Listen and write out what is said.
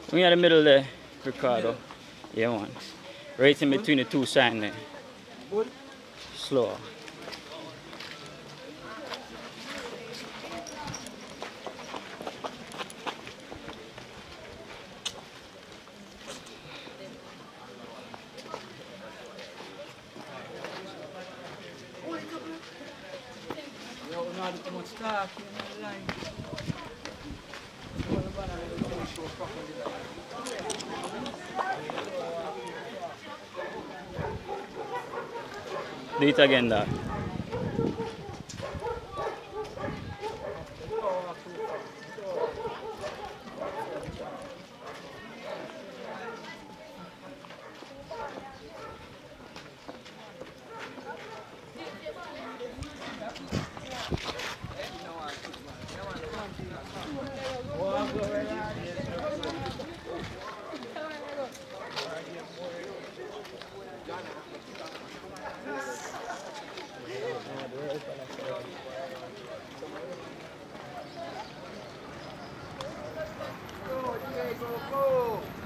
We in the middle there, Ricardo. Yeah, man. Right in between the two signs there. Good. Slow. Yo, not too much staff in the line. Do it again, dog. Go, go, go.